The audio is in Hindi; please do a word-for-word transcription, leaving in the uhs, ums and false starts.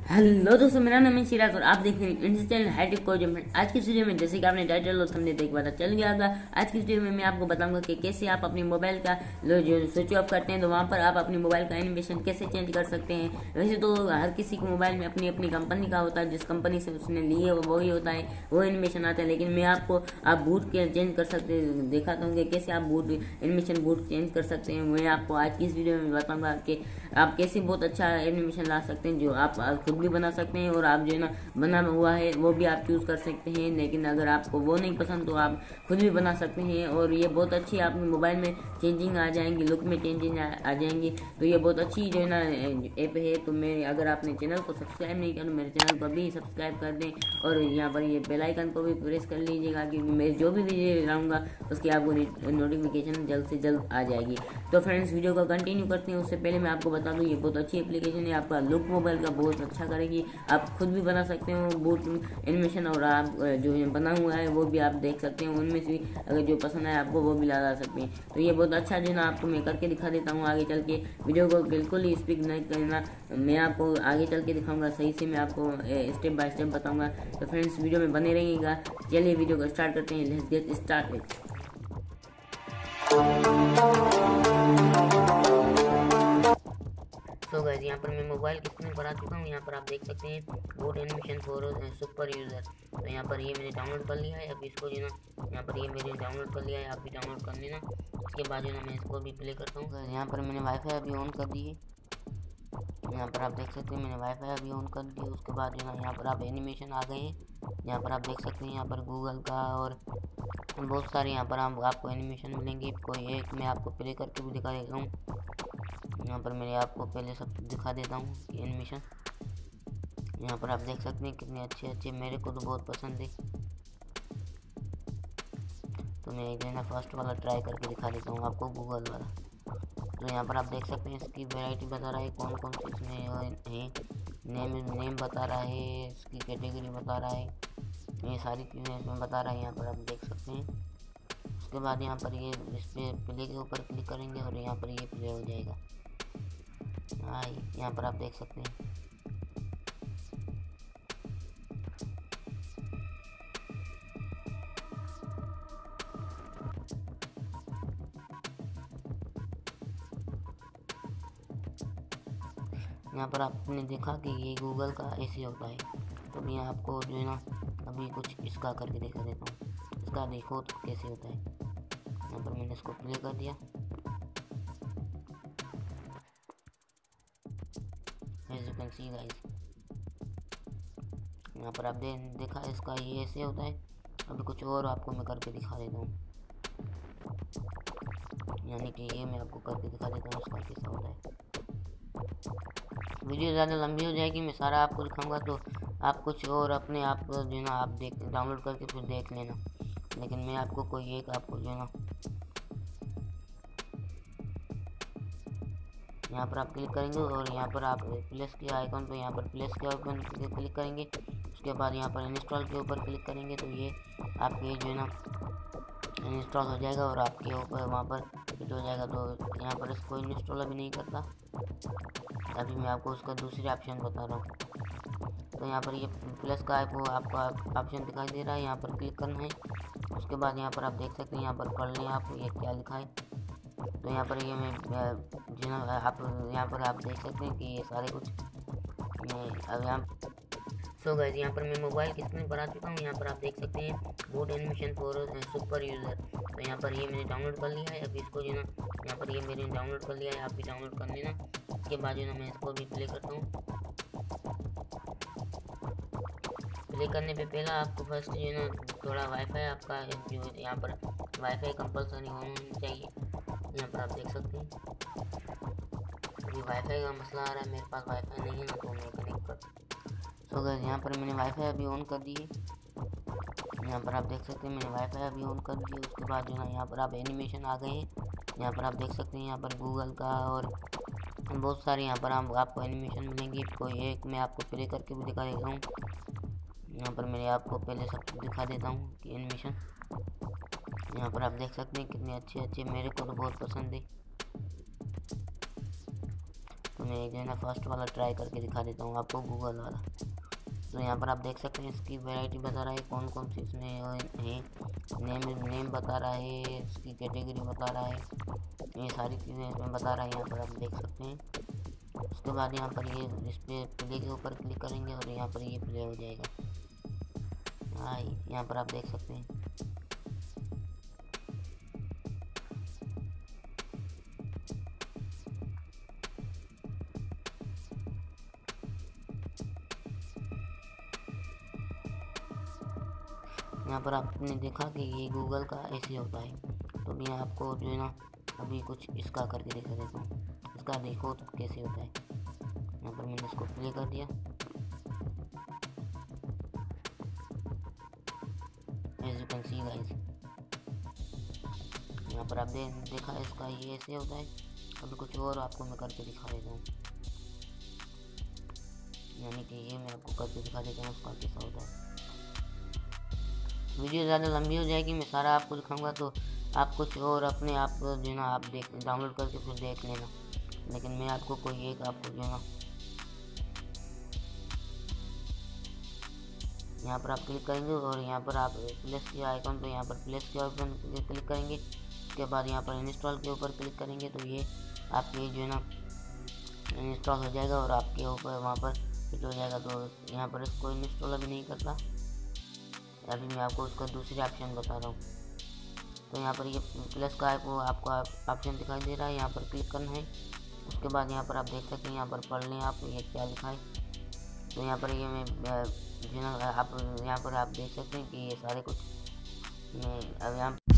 हेलो दोस्तों, मेरा नाम है सिराज और आप देख रहे हैं इंडियन चैनल हाईटेक कोच। आज की वीडियो में जैसे कि आपने टाइटल और थंबनेल देख पता चल गया होगा। आज की वीडियो में मैं आपको बताऊंगा कि कैसे आप अपने मोबाइल का जो स्विच ऑफ करते हैं तो वहां पर आप अपने मोबाइल का एनिमेशन कैसे चेंज कर सकते हैं। वैसे तो हर किसी को मोबाइल में अपनी अपनी कंपनी का होता है, जिस कंपनी से उसने लिए वही होता है, वो एनिमेशन आता है। लेकिन मैं आपको आप बूट के चेंज कर सकते दिखाता हूँ कि कैसे आप बूट एनिमेशन बूट चेंज कर सकते हैं। मैं आपको आज की इस वीडियो में बताऊंगा कि आप कैसे बहुत अच्छा एनिमेशन ला सकते हैं, जो आप खुद भी बना सकते हैं और आप जो है ना बना हुआ है वो भी आप चूज़ कर सकते हैं। लेकिन अगर आपको वो नहीं पसंद तो आप खुद भी बना सकते हैं और ये बहुत अच्छी आपके मोबाइल में चेंजिंग आ जाएंगी, लुक में चेंजिंग आ जाएंगी। तो ये बहुत अच्छी जो है ना ऐप है। तो मैं अगर आपने चैनल को सब्सक्राइब नहीं किया तो मेरे चैनल को अभी सब्सक्राइब कर दें और यहाँ पर ये बेल आइकन को भी प्रेस कर लीजिएगा, क्योंकि मैं जो भी वीडियो लाऊंगा उसकी आपको नोटिफिकेशन जल्द से जल्द आ जाएगी। तो फ्रेंड्स, वीडियो को कंटिन्यू करते हैं उससे पहले मैं आपको बता दूं ये बहुत अच्छी एप्लीकेशन है, आपका लुक मोबाइल का बहुत अच्छा करेगी। आप खुद भी बना सकते हो बूट एनिमेशन और आप जो बना हुआ है वो भी आप देख सकते हैं। उनमें से अगर जो पसंद है आपको वो भी ला सकते हैं। तो ये बहुत अच्छा जो है ना आपको मैं करके दिखा देता हूँ आगे चल के। वीडियो को बिल्कुल ही स्पीड नहीं करना, मैं आपको आगे चल के दिखाऊंगा, सही से मैं आपको स्टेप बाय स्टेप बताऊंगा। तो फ्रेंड्स, वीडियो में बने रहिएगा। चलिए वीडियो को स्टार्ट करते हैं। Let's get started. तो गाइस, यहाँ पर मैं मोबाइल की स्क्रीन पर आ चुका हूँ। यहाँ पर आप देख सकते हैं boot animation for super user. तो यहाँ पर ये मैंने डाउनलोड कर लिया है। अब इसको जो ना यहाँ पर ये मैंने डाउनलोड कर लिया है, आप भी डाउनलोड कर लेना। इसके बाद जो ना मैं इसको भी प्ले करता हूँ। यहाँ पर मैंने वाईफाई अभी ऑन कर दी है। यहाँ पर आप देख सकते हैं मैंने वाईफाई अभी ऑन कर दिया। उसके बाद जो ना यहाँ पर आप एनिमेशन आ गए हैं। यहाँ पर आप देख सकते हैं यहाँ पर गूगल का और बहुत सारे यहाँ पर आप, आपको एनिमेशन मिलेंगे। कोई एक मैं आपको प्ले करके भी दिखा देता हूँ। यहाँ पर मैं आपको पहले सब दिखा देता हूँ कि एनिमेशन यहाँ पर आप देख सकते हैं कितने अच्छे अच्छे, मेरे को तो बहुत पसंद है। तो मैं एक ना फर्स्ट वाला ट्राई करके दिखा देता हूँ आपको, गूगल वाला। तो यहाँ पर आप देख सकते हैं इसकी वैरायटी बता रहा है कौन कौन सी इसमें है, नेम नेम बता रहा है, इसकी कैटेगरी बता रहा है, ये सारी चीज़ें इसमें बता रहा है। यहाँ पर आप देख सकते हैं। उसके बाद यहाँ पर ये इस पर प्ले के ऊपर क्लिक करेंगे और यहाँ पर ये प्ले हो जाएगा। हाँ, यहाँ पर आप देख सकते हैं। यहाँ पर आपने देखा कि ये गूगल का ऐसे होता है। तो मैं आपको जो है ना अभी कुछ इसका करके दिखा देता हूँ। इसका देखो तो कैसे होता है। यहाँ पर मैंने इसको प्ले कर दिया। As you can see guys, यहाँ पर आप दे, देखा इसका ये ऐसे होता है। अभी कुछ और आपको मैं करके दिखा देता हूँ, यानी कि ये मैं आपको करके दिखा देता हूँ इसका कैसा होता है। वीडियो ज़्यादा लंबी हो जाएगी, मैं सारा आपको दिखाऊंगा तो आप कुछ और अपने आप जो है ना आप देख डाउनलोड करके फिर देख लेना। लेकिन मैं आपको कोई एक आपको जो है ना यहाँ पर आप क्लिक करेंगे और यहाँ पर आप प्लस के आइकन पर यहाँ पर प्लस के आइकन पर क्लिक करेंगे। उसके बाद यहाँ पर इंस्टॉल के ऊपर क्लिक करेंगे तो ये आपके जो है ना इंस्टॉल हो जाएगा और आपके ऊपर वहाँ पर फिट हो जाएगा। तो यहाँ पर इसको इंस्टॉल अभी नहीं करता, अभी मैं आपको उसका दूसरी ऑप्शन बता रहा हूँ। तो यहाँ पर ये प्लस का आपको आपको ऑप्शन दिखाई दे रहा है, यहाँ पर क्लिक करना है। उसके बाद यहाँ पर आप देख सकते हैं यहाँ पर पढ़ लें आप ये क्या लिखा है। तो यहाँ पर ये मैं जो ना आप यहाँ पर आप देख सकते हैं कि ये सारे कुछ मैं अब यहाँ सो गाइस, यहाँ पर मैं मोबाइल की स्क्रीन पर आ चुका हूँ। यहाँ पर आप देख सकते हैं boot animation for super user. तो यहाँ पर ये मैंने डाउनलोड कर लिया है। अब इसको जो ना यहाँ पर ये मैंने डाउनलोड कर लिया है, आप भी डाउनलोड कर लेना। इसके बाद जो ना मैं इसको भी प्ले करता हूँ। प्ले करने पे पहला आपको फर्स्ट जो है ना थोड़ा वाईफाई आपका जो यहाँ पर वाईफाई कंपलसरी होना चाहिए। यहाँ पर आप देख सकते हैं अभी वाईफाई का मसला आ रहा है, मेरे पास वाईफाई नहीं है ना तो मैं कनेक्ट कर। तो गाइस, यहाँ पर मैंने वाईफाई अभी ऑन कर दी है। यहाँ पर आप देख सकते हैं मैंने वाईफाई अभी ऑन कर दी है। उसके बाद जो ना यहाँ पर आप एनिमेशन आ गए हैं। यहाँ पर आप देख सकते हैं यहाँ पर गूगल का और बहुत सारे यहाँ पर आप, आपको एनिमेशन मिलेंगे। कोई एक मैं आपको प्ले करके भी दिखा देता हूँ। यहाँ पर मैंने आपको पहले सब दिखा देता हूँ कि एनिमेशन यहाँ पर आप देख सकते हैं कितने अच्छे अच्छे, मेरे को तो बहुत पसंद है। मैं जो है ना फर्स्ट वाला ट्राई करके दिखा देता हूँ आपको, गूगल वाला। तो यहाँ पर आप देख सकते हैं इसकी वैरायटी बता रहा है कौन कौन सी इसमें है, नेम नेम बता रहा है, इसकी कैटेगरी बता रहा है, ये सारी चीज़ें इसमें बता रहा है। यहाँ पर आप देख सकते हैं। उसके बाद यहाँ पर ये इस पर प्ले के ऊपर क्लिक करेंगे और यहाँ पर ये प्ले हो जाएगा। हाँ, यहाँ पर आप देख सकते हैं। यहाँ पर आपने देखा कि ये गूगल का ऐसे होता है। तो अभी आपको जो है ना अभी कुछ इसका करके दिखा देता हूँ, इसका देखो तो कैसे होता है। यहाँ पर मैंने इसको प्ले कर दिया, as you can see guys. यहाँ पर आप दे, देखा इसका ये ऐसे होता है। अभी कुछ और आपको मैं करके दिखा देता हूँ, यानी कि ये मैं आपको करके दिखा देता हूँ उसका कैसा होता है। वीडियो ज़्यादा लंबी हो जाएगी, मैं सारा आपको दिखाऊंगा तो आप कुछ और अपने आप जो है ना आप देख डाउनलोड करके फिर देख लेना। लेकिन मैं आपको कोई एक आपको जो है ना यहाँ पर आप क्लिक करेंगे और यहाँ पर आप प्लस के आइकन, तो यहाँ पर प्लस के आइकन पे क्लिक करेंगे। उसके बाद यहाँ पर इंस्टॉल के ऊपर क्लिक करेंगे तो ये आपके जो है ना इंस्टॉल हो जाएगा और आपके ऊपर वहाँ पर फिट हो जाएगा। तो यहाँ पर इसको इंस्टॉल अभी नहीं करता, अभी मैं आपको उसका दूसरी ऑप्शन बता रहा हूँ। तो यहाँ पर ये प्लस का आपको आपको ऑप्शन दिखाई दे रहा है, यहाँ पर क्लिक करना है। उसके बाद यहाँ पर आप देख सकते हैं, यहाँ पर पढ़ लें आप ये क्या लिखा है। तो यहाँ पर ये मैं जो ना आप यहाँ पर आप देख सकते हैं कि ये सारे कुछ मैं अब यहाँ